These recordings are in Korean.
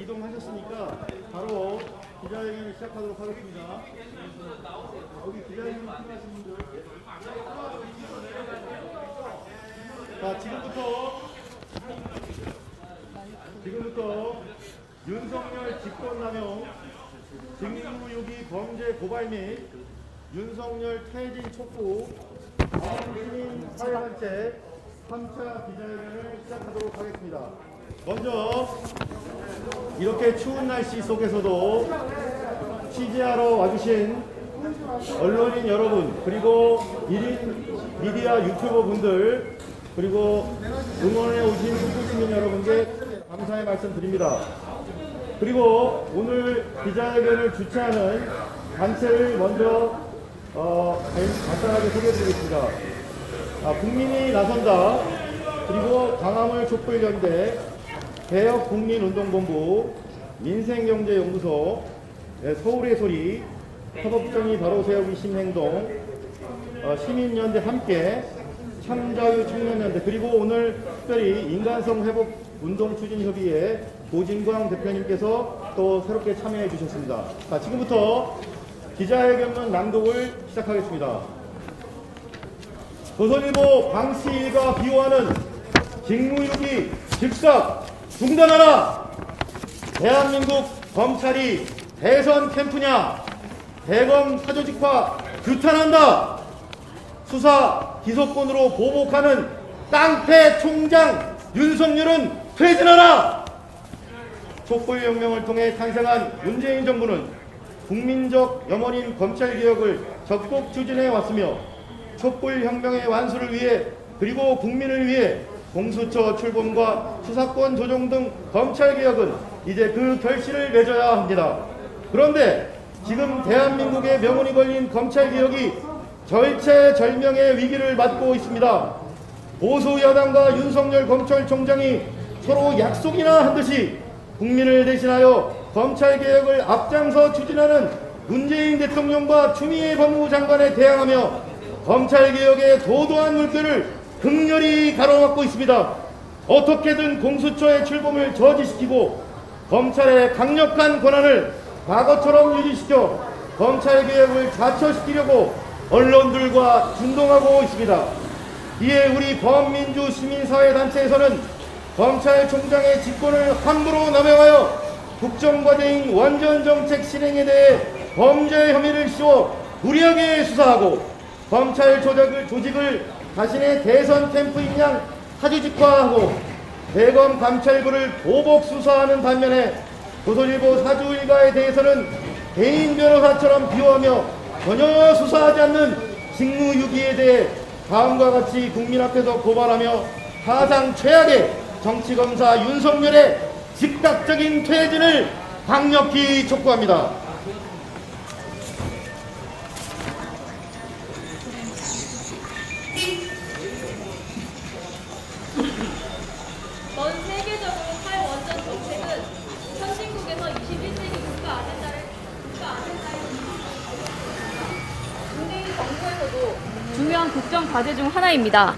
이동하셨으니까 바로 기자회견을 시작하도록 하겠습니다. 여기 기자회견 필요하신 분들. 자, 지금부터 윤석열 직권남용, 직무유기 범죄 고발 및 윤석열 퇴진 촉구, 시민 사회단체 3차 기자회견을 시작하도록 하겠습니다. 먼저 이렇게 추운 날씨 속에서도 취재하러 와주신 언론인 여러분, 그리고 1인 미디어 유튜버 분들, 그리고 응원해 오신 국민시민 여러분께 감사의 말씀 드립니다. 그리고 오늘 기자회견을 주최하는 단체를 먼저 간단하게 소개해드리겠습니다. 국민이 나선다, 그리고 광화문 촛불연대, 개혁국민운동본부, 민생경제연구소, 서울의 소리, 협업정의 바로 세우기 신행동, 시민연대 함께, 참자유 청년연대, 그리고 오늘 특별히 인간성 회복 운동추진협의회 고진광 대표님께서 또 새롭게 참여해 주셨습니다. 자, 지금부터 기자회견문 낭독을 시작하겠습니다. 조선일보 방씨 일가 비호하는 직무유기 즉각 중단하라! 대한민국 검찰이 대선 캠프냐? 대검 사조직화 규탄한다! 수사 기소권으로 보복하는 깡패 총장 윤석열은 퇴진하라! 촛불혁명을 통해 탄생한 문재인 정부는 국민적 염원인 검찰개혁을 적극 추진해 왔으며 촛불혁명의 완수를 위해, 그리고 국민을 위해 공수처 출범과 수사권 조정 등 검찰개혁은 이제 그 결실을 맺어야 합니다. 그런데 지금 대한민국의 명운이 걸린 검찰개혁이 절체절명의 위기를 맞고 있습니다. 보수 여당과 윤석열 검찰총장이 서로 약속이나 한 듯이 국민을 대신하여 검찰개혁을 앞장서 추진하는 문재인 대통령과 추미애 법무장관에 대항하며 검찰개혁의 도도한 물결을 극렬히 가로막고 있습니다. 어떻게든 공수처의 출범을 저지시키고 검찰의 강력한 권한을 과거처럼 유지시켜 검찰개혁을 좌초시키려고 언론들과 준동하고 있습니다. 이에 우리 범민주 시민사회단체에서는 검찰총장의 직권을 함부로 남용하여 국정과제인 원전정책 실행에 대해 범죄 혐의를 씌워 무리하게 수사하고 검찰 조직을 자신의 대선 캠프인 양 사조직화하고 대검 감찰부를 보복 수사하는 반면에 조선일보 사주 일가에 대해서는 개인 변호사처럼 비호하며 전혀 수사하지 않는 직무유기에 대해 다음과 같이 국민 앞에서 고발하며 사상 최악의 정치검사 윤석열의 즉각적인 퇴진을 강력히 촉구합니다. 전 세계적으로 탈원전 정책은 선진국에서 21세기 국가 아젠다의 문재인 정부에서도 중요한 국정 과제 중 하나입니다.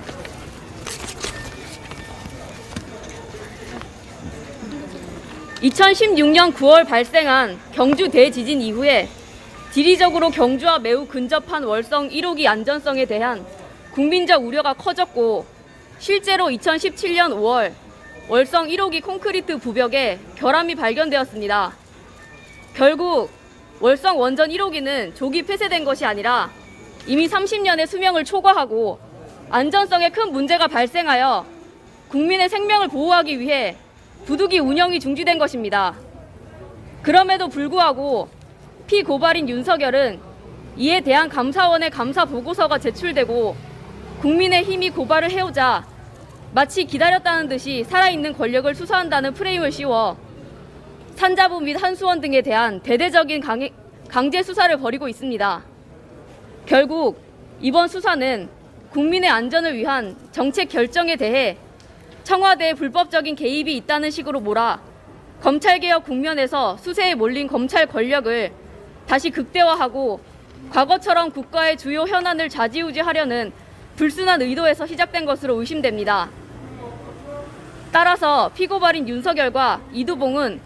(2016년 9월) 발생한 경주 대지진 이후에 지리적으로 경주와 매우 근접한 월성 1호기 안전성에 대한 국민적 우려가 커졌고, 실제로 2017년 5월 월성 1호기 콘크리트 부벽에 결함이 발견되었습니다. 결국 월성 원전 1호기는 조기 폐쇄된 것이 아니라 이미 30년의 수명을 초과하고 안전성에 큰 문제가 발생하여 국민의 생명을 보호하기 위해 부득이 운영이 중지된 것입니다. 그럼에도 불구하고 피고발인 윤석열은 이에 대한 감사원의 감사 보고서가 제출되고 국민의힘이 고발을 해오자 마치 기다렸다는 듯이 살아있는 권력을 수사한다는 프레임을 씌워 산자부 및 한수원 등에 대한 대대적인 강제 수사를 벌이고 있습니다. 결국 이번 수사는 국민의 안전을 위한 정책 결정에 대해 청와대의 불법적인 개입이 있다는 식으로 몰아 검찰개혁 국면에서 수세에 몰린 검찰 권력을 다시 극대화하고 과거처럼 국가의 주요 현안을 좌지우지하려는 불순한 의도에서 시작된 것으로 의심됩니다. 따라서 피고발인 윤석열과 이두봉은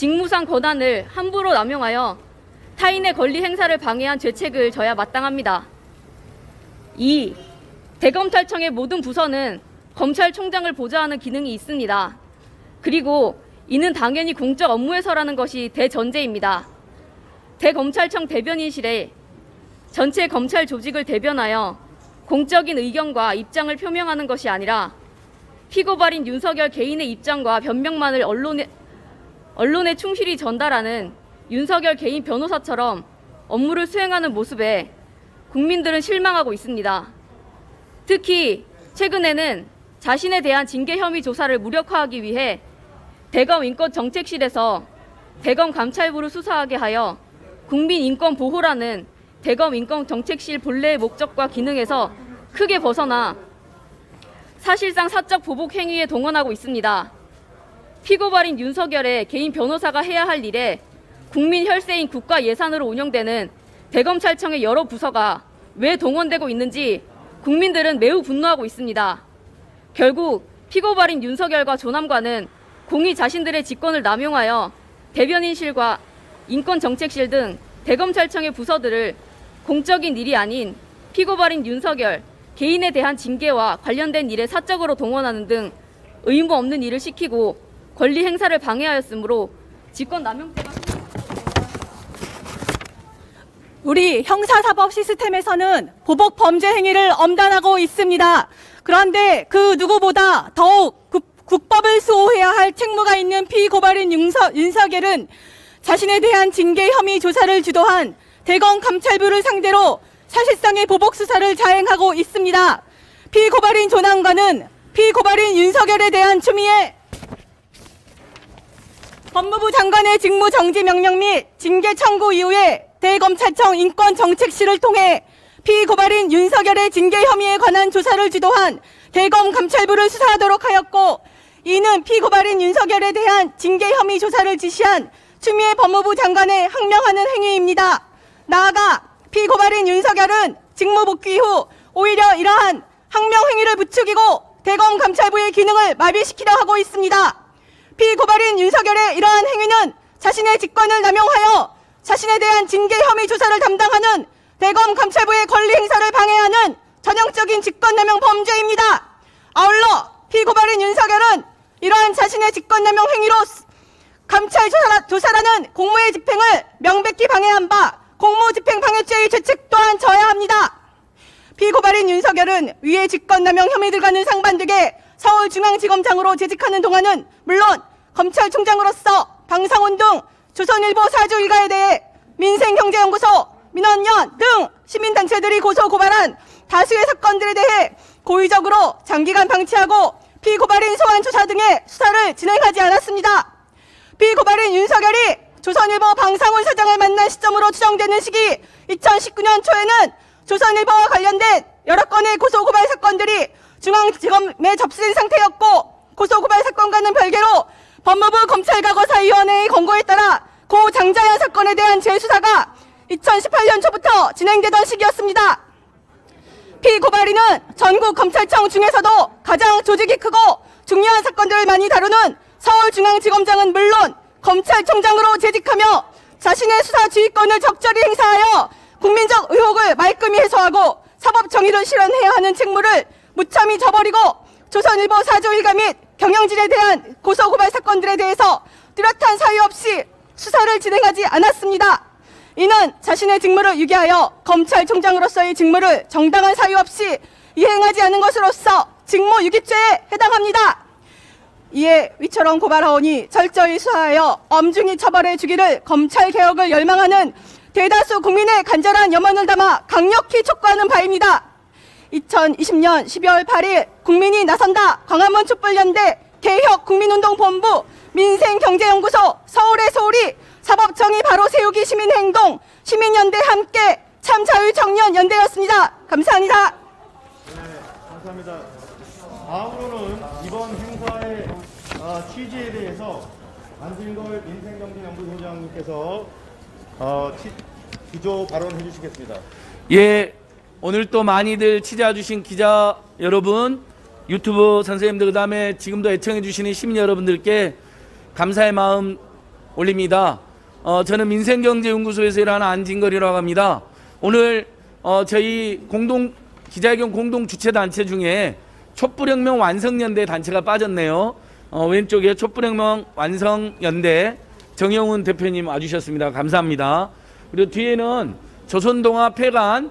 직무상 권한을 함부로 남용하여 타인의 권리 행사를 방해한 죄책을 져야 마땅합니다. 2. 대검찰청의 모든 부서는 검찰총장을 보좌하는 기능이 있습니다. 그리고 이는 당연히 공적 업무에서라는 것이 대전제입니다. 대검찰청 대변인실에 전체 검찰 조직을 대변하여 공적인 의견과 입장을 표명하는 것이 아니라 피고발인 윤석열 개인의 입장과 변명만을 언론에 충실히 전달하는 윤석열 개인 변호사처럼 업무를 수행하는 모습에 국민들은 실망하고 있습니다. 특히 최근에는 자신에 대한 징계 혐의 조사를 무력화하기 위해 대검 인권정책실에서 대검 감찰부를 수사하게 하여 국민인권보호라는 대검 인권정책실 본래의 목적과 기능에서 크게 벗어나 사실상 사적 보복 행위에 동원하고 있습니다. 피고발인 윤석열의 개인 변호사가 해야 할 일에 국민 혈세인 국가 예산으로 운영되는 대검찰청의 여러 부서가 왜 동원되고 있는지 국민들은 매우 분노하고 있습니다. 결국 피고발인 윤석열과 조남관은 공히 자신들의 직권을 남용하여 대변인실과 인권정책실 등 대검찰청의 부서들을 공적인 일이 아닌 피고발인 윤석열 개인에 대한 징계와 관련된 일에 사적으로 동원하는 등 의무 없는 일을 시키고 권리 행사를 방해하였으므로 직권남용죄가 우리 형사사법 시스템에서는 보복 범죄 행위를 엄단하고 있습니다. 그런데 그 누구보다 더욱 국법을 수호해야 할 책무가 있는 피고발인 윤석열은 자신에 대한 징계 혐의 조사를 주도한 대검 감찰부를 상대로 사실상의 보복 수사를 자행하고 있습니다. 피고발인 조남관은 피고발인 윤석열에 대한 추미애 법무부 장관의 직무 정지 명령 및 징계 청구 이후에 대검찰청 인권정책실을 통해 피고발인 윤석열의 징계 혐의에 관한 조사를 주도한 대검 감찰부를 수사하도록 하였고, 이는 피고발인 윤석열에 대한 징계 혐의 조사를 지시한 추미애 법무부 장관의 항명하는 행위입니다. 나아가 피고발인 윤석열은 직무 복귀 후 오히려 이러한 항명 행위를 부추기고 대검 감찰부의 기능을 마비시키려 하고 있습니다. 피고발인 윤석열의 이러한 행위는 자신의 직권을 남용하여 자신에 대한 징계 혐의 조사를 담당하는 대검 감찰부의 권리 행사를 방해하는 전형적인 직권남용 범죄입니다. 아울러 피고발인 윤석열은 이러한 자신의 직권남용 행위로 감찰 조사라는 공무의 집행을 명백히 방해한 바 공무집행방해죄의 죄책 또한 져야 합니다. 피고발인 윤석열은 위의 직권남용 혐의들과는 상반되게 서울중앙지검장으로 재직하는 동안은 물론 검찰총장으로서 방상훈 등 조선일보 사주 일가에 대해 민생경제연구소, 민원연 등 시민단체들이 고소 고발한 다수의 사건들에 대해 고의적으로 장기간 방치하고 피고발인 소환 조사 등의 수사를 진행하지 않았습니다. 피고발인 윤석열이 조선일보 방상훈 사장을 만난 시점으로 추정되는 시기 2019년 초에는 조선일보와 관련된 여러 건의 고소고발 사건들이 중앙지검에 접수된 상태였고, 고소고발 사건과는 별개로 법무부 검찰과거사위원회의 권고에 따라 고 장자연 사건에 대한 재수사가 2018년 초부터 진행되던 시기였습니다. 피고발인은 전국 검찰청 중에서도 가장 조직이 크고 중요한 사건들을 많이 다루는 서울중앙지검장은 물론 검찰총장으로 재직하며 자신의 수사 지휘권을 적절히 행사하여 국민적 의혹을 말끔히 해소하고 사법 정의를 실현해야 하는 책무를 무참히 저버리고 조선일보 사주 일가 및 경영진에 대한 고소고발 사건들에 대해서 뚜렷한 사유 없이 수사를 진행하지 않았습니다. 이는 자신의 직무를 유기하여 검찰총장으로서의 직무를 정당한 사유 없이 이행하지 않은 것으로서 직무유기죄에 해당합니다. 이에 위처럼 고발하오니 철저히 수사하여 엄중히 처벌해 주기를 검찰개혁을 열망하는 대다수 국민의 간절한 염원을 담아 강력히 촉구하는 바입니다. 2020년 12월 8일 국민이 나선다 광화문 촛불연대 개혁국민운동본부 민생경제연구소 서울의 소울이 사법정의 바로 세우기 시민행동 시민연대 함께 참자유청년연대였습니다. 감사합니다. 네, 감사합니다. 다음으로는 이번 행사의 취지에 대해서 안진걸 민생경제연구소장님께서 기조 발언해 주시겠습니다. 예, 오늘 또 많이들 취재해 주신 기자 여러분, 유튜브 선생님들, 그 다음에 지금도 애청해 주시는 시민 여러분들께 감사의 마음 올립니다. 저는 민생경제연구소에서 일하는 안진걸이라고 합니다. 오늘 저희 기자회견 공동 주최단체 중에 촛불혁명 완성연대 단체가 빠졌네요. 왼쪽에 촛불혁명 완성연대 정영훈 대표님 와주셨습니다. 감사합니다. 그리고 뒤에는 조선동아 폐간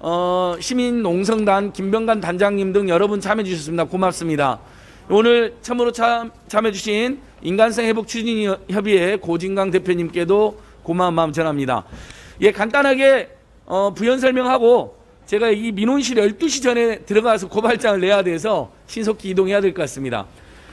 시민농성단 김병관 단장님 등 여러분 참여해 주셨습니다. 고맙습니다. 오늘 참으로 참여해주신 인간성회복추진협의회 고진강 대표님께도 고마운 마음 전합니다. 예, 간단하게 부연 설명하고 제가 이 민원실 12시 전에 들어가서 고발장을 내야 돼서 신속히 이동해야 될 것 같습니다.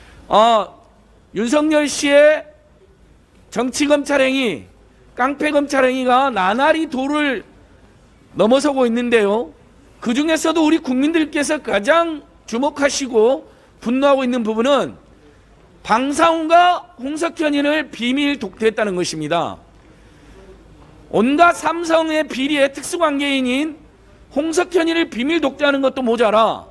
윤석열 씨의 정치검찰행위, 깡패검찰행위가 나날이 도를 넘어서고 있는데요. 그 중에서도 우리 국민들께서 가장 주목하시고 분노하고 있는 부분은 방사훈과 홍석현인을 비밀 독대했다는 것입니다. 온갖 삼성의 비리의 특수관계인인 홍석현인을 비밀 독대하는 것도 모자라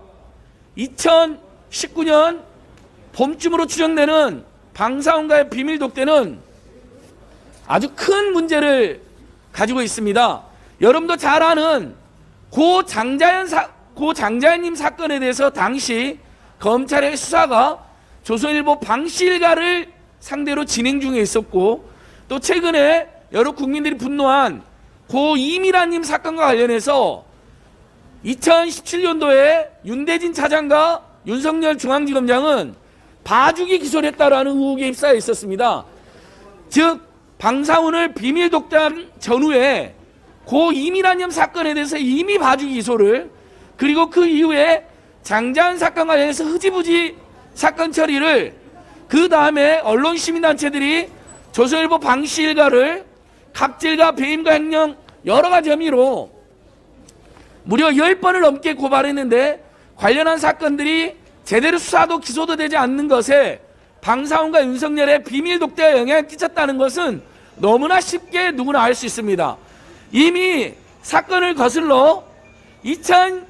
2019년 봄쯤으로 추정되는 방사훈과의 비밀 독대는 아주 큰 문제를 가지고 있습니다. 여러분도 잘 아는 고 장자연님 사건에 대해서 당시 검찰의 수사가 조선일보 방씨1가를 상대로 진행 중에 있었고, 또 최근에 여러 국민들이 분노한 고 이미라님 사건과 관련해서 2017년도에 윤대진 차장과 윤석열 중앙지검장은 봐주기 기소를 했다라는 의혹에 휩싸여 있었습니다. 즉 방사훈을 비밀 독대한 전후에 고 이미라님 사건에 대해서 이미 봐주기 기소를, 그리고 그 이후에 장자연 사건과 관련해서 흐지부지 사건 처리를, 그 다음에 언론 시민단체들이 조선일보 방씨1가를 갑질과 배임과 횡령 여러 가지 혐의로 무려 10번을 넘게 고발했는데 관련한 사건들이 제대로 수사도 기소도 되지 않는 것에 방사훈과 윤석열의 비밀 독대에 영향을 끼쳤다는 것은 너무나 쉽게 누구나 알 수 있습니다. 이미 사건을 거슬러 2001년,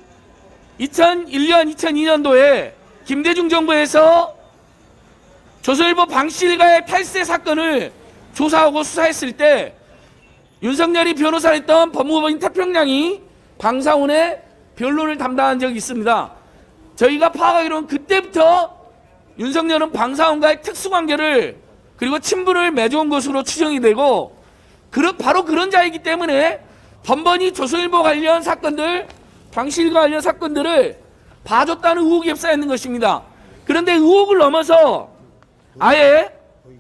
2002년도에 김대중 정부에서 조선일보 방씨1가의 탈세 사건을 조사하고 수사했을 때 윤석열이 변호사를 했던 법무법인 태평양이 방사훈의 변론을 담당한 적이 있습니다. 저희가 파악하기로는 그때부터 윤석열은 방사훈과의 특수관계를 그리고 친분을 맺어온 것으로 추정이 되고, 바로 그런 자이기 때문에 번번이 조선일보 관련 사건들, 방씨1가 관련 사건들을 봐줬다는 의혹이 휩싸여 있는 것입니다. 그런데 의혹을 넘어서 아예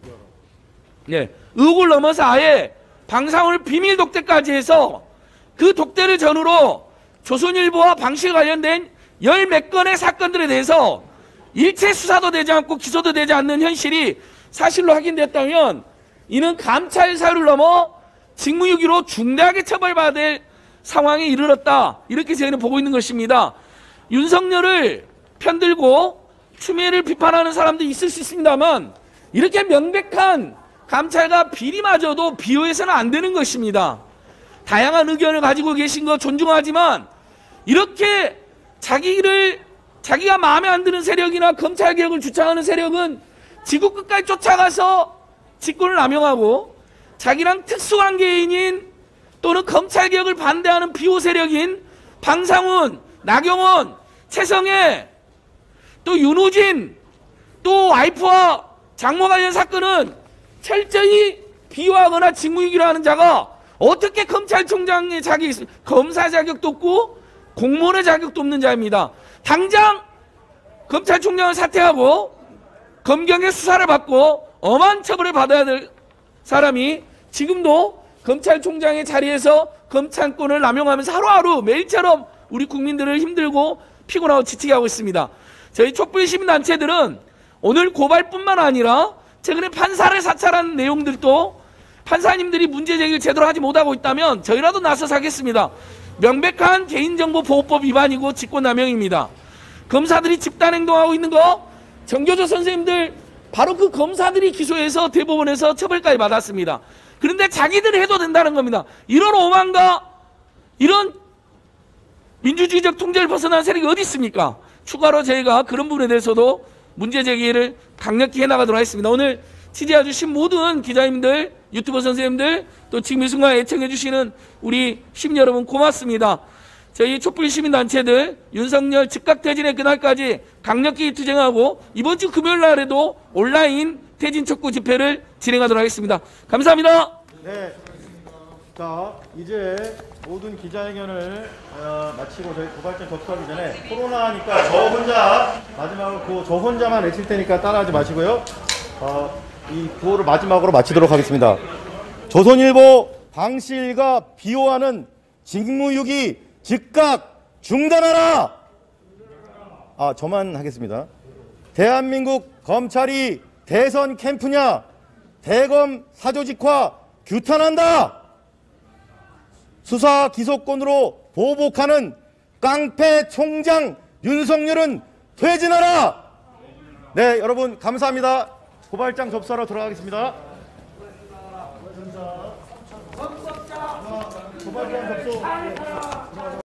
방사훈을 비밀 독대까지 해서 그 독대를 전후로 조선일보와 방씨1 관련된 열 몇 건의 사건들에 대해서 일체 수사도 되지 않고 기소도 되지 않는 현실이 사실로 확인됐다면 이는 감찰 사유를 넘어 직무유기로 중대하게 처벌받아야 될 상황에 이르렀다, 이렇게 저희는 보고 있는 것입니다. 윤석열을 편들고 추미애를 비판하는 사람도 있을 수 있습니다만 이렇게 명백한 감찰과 비리마저도 비호해서는 안 되는 것입니다. 다양한 의견을 가지고 계신 거 존중하지만 이렇게 자기가 마음에 안 드는 세력이나 검찰개혁을 주창하는 세력은 지구 끝까지 쫓아가서 직권을 남용하고, 자기랑 특수관계인인 또는 검찰개혁을 반대하는 비호 세력인 방사훈, 나경원, 최성애, 또 윤호진, 또 와이프와 장모 관련 사건은 철저히 비호하거나 직무유기를 하는 자가 어떻게 검찰총장의 검사 자격도 없고 공무원의 자격도 없는 자입니다. 당장 검찰총장을 사퇴하고 검경의 수사를 받고 엄한 처벌을 받아야 될 사람이 지금도 검찰총장의 자리에서 검찰권을 남용하면서 하루하루 매일처럼 우리 국민들을 힘들고 피곤하고 지치게 하고 있습니다. 저희 촛불 시민단체들은 오늘 고발뿐만 아니라 최근에 판사를 사찰한 내용들도 판사님들이 문제제기를 제대로 하지 못하고 있다면 저희라도 나서서 하겠습니다. 명백한 개인정보보호법 위반이고 직권남용입니다. 검사들이 집단행동하고 있는 거 정교조 선생님들 바로 그 검사들이 기소해서 대법원에서 처벌까지 받았습니다. 그런데 자기들이 해도 된다는 겁니다. 이런 오만과 이런 민주주의적 통제를 벗어난 세력이 어디 있습니까? 추가로 저희가 그런 부분에 대해서도 문제제기를 강력히 해나가도록 하겠습니다. 오늘 취재해 주신 모든 기자님들 유튜버 선생님들, 또 지금 이 순간 애청해주시는 우리 시민 여러분 고맙습니다. 저희 촛불 시민단체들 윤석열 즉각퇴진의 그날까지 강력히 투쟁하고 이번 주 금요일 날에도 온라인 퇴진 촉구 집회를 진행하도록 하겠습니다. 감사합니다. 네. 자, 이제 모든 기자회견을 마치고 저희 고발장 접수하기 전에 코로나니까 저 혼자 마지막으로 저 혼자만 외칠 테니까 따라하지 마시고요. 이 구호를 마지막으로 마치도록 하겠습니다. 조선일보 방실과 비호하는 직무유기 즉각 중단하라! 저만 하겠습니다. 대한민국 검찰이 대선 캠프냐? 대검 사조직화 규탄한다! 수사 기소권으로 보복하는 깡패 총장 윤석열은 퇴진하라! 네, 여러분 감사합니다. 고발장 접수하러 들어가겠습니다. 고발장 접수.